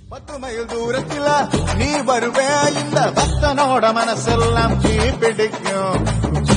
10 mile தூரத்தில நீ வருவே இந்த பக்தனோட மனசெல்லாம் தீ பிடிக்கும்.